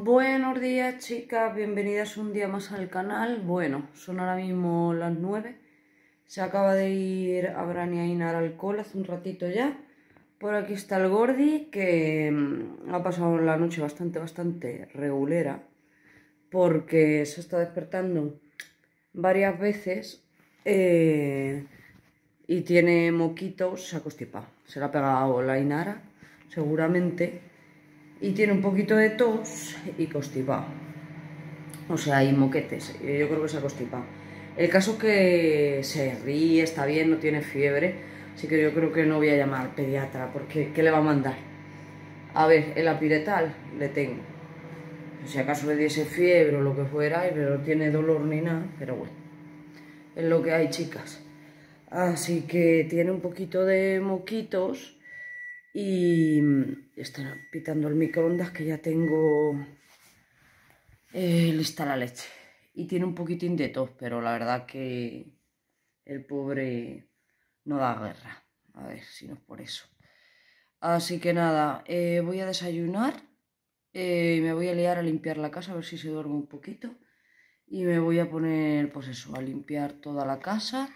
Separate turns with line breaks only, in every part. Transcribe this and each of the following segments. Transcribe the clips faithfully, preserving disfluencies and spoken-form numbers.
Buenos días, chicas, bienvenidas un día más al canal. Bueno, son ahora mismo las nueve. Se acaba de ir Abraham y Ainara al cole hace un ratito ya. Por aquí está el Gordi, que mmm, ha pasado la noche bastante, bastante regulera, porque se está despertando varias veces eh, y tiene moquitos, se ha constipado. Se le ha pegado la Ainara, seguramente. Y tiene un poquito de tos y constipado. O sea, hay moquetes. Yo creo que se ha constipado. El caso es que se ríe, está bien, no tiene fiebre. Así que yo creo que no voy a llamar al pediatra, porque ¿qué le va a mandar? A ver, el apiretal le tengo. Si acaso le diese fiebre o lo que fuera, pero no tiene dolor ni nada. Pero bueno, es lo que hay, chicas. Así que tiene un poquito de moquitos. Y están pitando el microondas, que ya tengo eh, lista la leche. Y tiene un poquitín de tos, pero la verdad que el pobre no da guerra. A ver si no es por eso. Así que nada, eh, voy a desayunar. Eh, me voy a liar a limpiar la casa, a ver si se duerme un poquito. Y me voy a poner, pues eso, a limpiar toda la casa.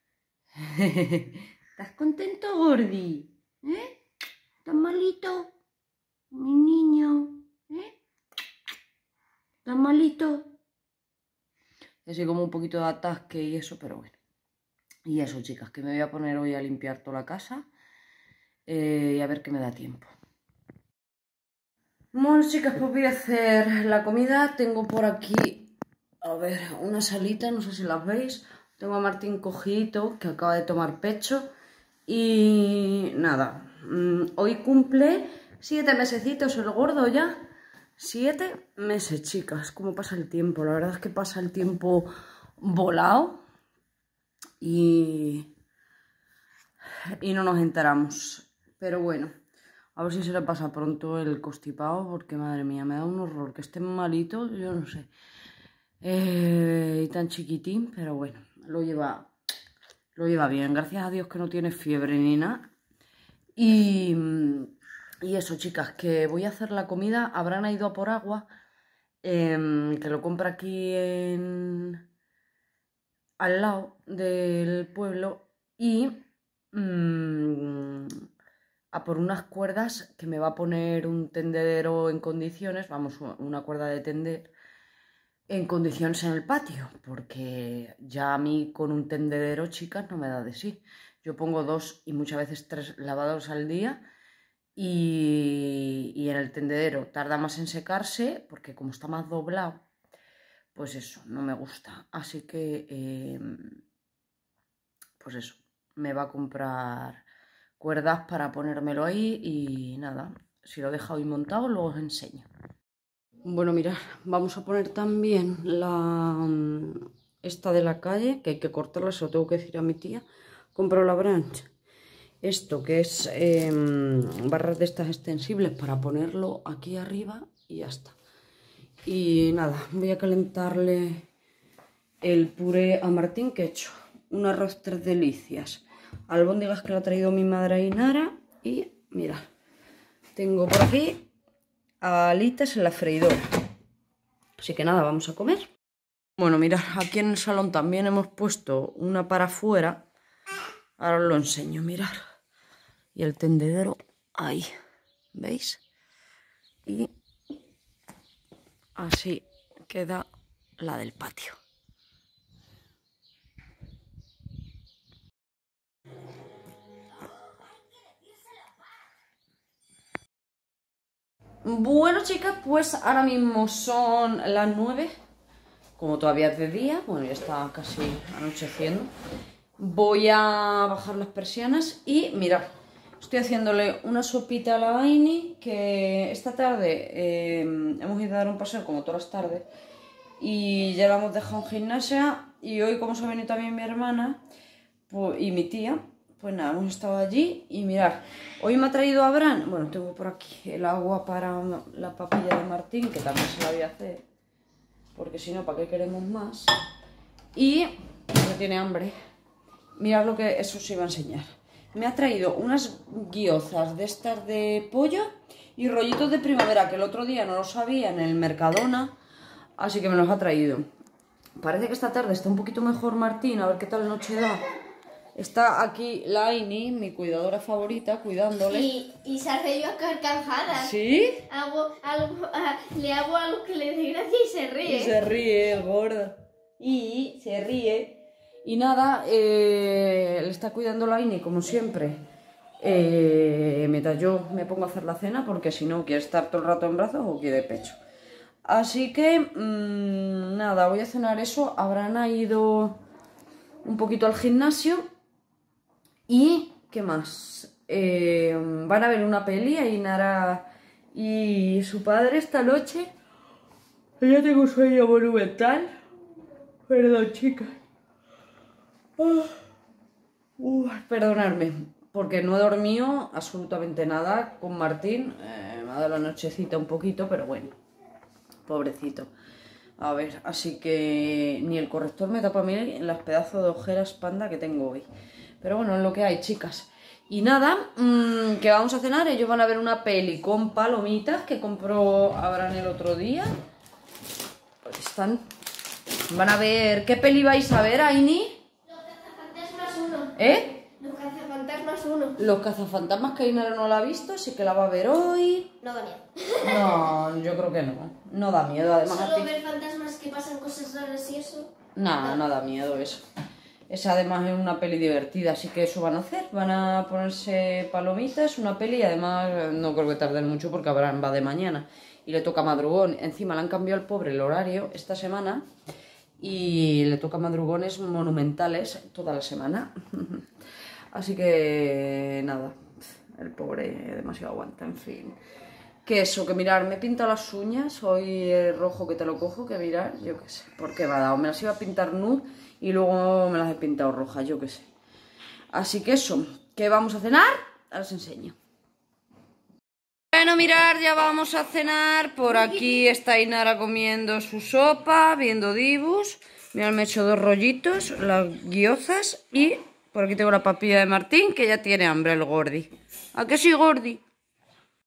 ¿Estás contento, Gordi? ¿Eh? ¿Estás malito? Mi niño, ¿eh? ¿Estás malito? Así como un poquito de atasque y eso, pero bueno. Y eso, chicas, que me voy a poner hoy a limpiar toda la casa eh, y a ver qué me da tiempo. Bueno, chicas, pues voy a hacer la comida. Tengo por aquí, a ver, una salita, no sé si las veis. Tengo a Martín cogidito, que acaba de tomar pecho. Y nada, hoy cumple siete mesecitos el gordo ya. Siete meses, chicas. Cómo pasa el tiempo. La verdad es que pasa el tiempo volado. Y, y no nos enteramos. Pero bueno, a ver si se le pasa pronto el constipado. Porque madre mía, me da un horror que esté malito. Yo no sé. Eh, y tan chiquitín. Pero bueno, lo lleva, lo lleva bien. Gracias a Dios que no tiene fiebre ni nada. Y, y eso, chicas, que voy a hacer la comida. Abraham ha ido a por agua, eh, que lo compra aquí en, al lado del pueblo, y mmm, a por unas cuerdas que me va a poner un tendedero en condiciones, vamos, una cuerda de tender en condiciones en el patio, porque ya a mí con un tendedero, chicas, no me da de sí. Yo pongo dos y muchas veces tres lavados al día y, y en el tendedero tarda más en secarse porque como está más doblado, pues eso, no me gusta. Así que, eh, pues eso, me va a comprar cuerdas para ponérmelo ahí y nada, si lo dejo hoy montado luego os enseño. Bueno, mirad, vamos a poner también la esta de la calle, que hay que cortarla, se lo tengo que decir a mi tía. Compro la branch. Esto que es eh, barras de estas extensibles para ponerlo aquí arriba y ya está. Y nada, voy a calentarle el puré a Martín que he hecho. Un arroz tres delicias. Albóndigas que le ha traído mi madre Ainara. Y mirad, tengo por aquí alitas en la freidora. Así que nada, vamos a comer. Bueno, mirad, aquí en el salón también hemos puesto una para afuera. Ahora os lo enseño, mirad. Y el tendedero ahí, ¿veis? Y así queda la del patio. Bueno, chicas, pues ahora mismo son las nueve. Como todavía es de día, bueno, ya está casi anocheciendo. Voy a bajar las persianas y mirad, estoy haciéndole una sopita a la Aini, que esta tarde eh, hemos ido a dar un paseo como todas las tardes y ya la hemos dejado en gimnasia, y hoy, como se ha venido también mi hermana pues, y mi tía, pues nada, hemos estado allí. Y mirad, hoy me ha traído Abraham, bueno, tengo por aquí el agua para la papilla de Martín, que también se la voy a hacer, porque si no, ¿para qué queremos más? Y no tiene hambre. Mirad lo que eso os iba a enseñar. Me ha traído unas guiozas de estas de pollo y rollitos de primavera, que el otro día no los había en el Mercadona, así que me los ha traído. Parece que esta tarde está un poquito mejor Martín, a ver qué tal noche da. Está aquí Laini, mi cuidadora favorita, cuidándole.
Y, y se hace yo a carcajadas.
¿Sí?
Hago algo, ah, le hago algo que le dé gracia y se ríe.
Y se ríe, el gordo. Y se ríe. Y nada, eh, le está cuidando Laini, como siempre. Eh, mientras yo me pongo a hacer la cena, porque si no, quiere estar todo el rato en brazos o quiere pecho. Así que, mmm, nada, voy a cenar eso. Habrán ido un poquito al gimnasio. ¿Y qué más? Eh, van a ver una peli, Ainara y su padre esta noche. Yo tengo un sueño monumental. Perdón, chicas. Oh. Uh, perdonadme, porque no he dormido absolutamente nada con Martín. Eh, me ha dado la nochecita un poquito, pero bueno, pobrecito. A ver, así que ni el corrector me tapa a mí las pedazos de ojeras panda que tengo hoy. Pero bueno, es lo que hay, chicas. Y nada, mmm, que vamos a cenar. Ellos van a ver una peli con palomitas que compró Abraham el otro día. Pues están... Van a ver... ¿Qué peli vais a ver, Aini?
Los cazafantasmas uno.
¿Eh?
Los cazafantasmas uno.
Los cazafantasmas, que Ainara no la ha visto, así que la va a ver hoy.
No da miedo.
No, yo creo que no. No da miedo, además.
Solo
a ti...
ver fantasmas que pasan cosas raras y eso.
No, no da miedo eso. Esa además es una peli divertida, así que eso van a hacer. Van a ponerse palomitas, una peli, y además no creo que tarden mucho porque Abraham va de mañana y le toca madrugón. Encima le han cambiado al pobre el horario esta semana y le toca madrugones monumentales toda la semana. Así que nada, el pobre demasiado aguanta, en fin. Que eso, que mirar, me he pintado las uñas, hoy el rojo que te lo cojo, que mirar, yo qué sé, por qué me ha dado. Me las iba a pintar nude y luego me las he pintado rojas, yo qué sé. Así que eso, ¿qué vamos a cenar? Ahora os enseño. Bueno, mirar, ya vamos a cenar. Por aquí está Ainara comiendo su sopa, viendo dibus. Mirad, me he hecho dos rollitos, las guiozas, y por aquí tengo la papilla de Martín, que ya tiene hambre el gordi. ¿A qué sí, gordi?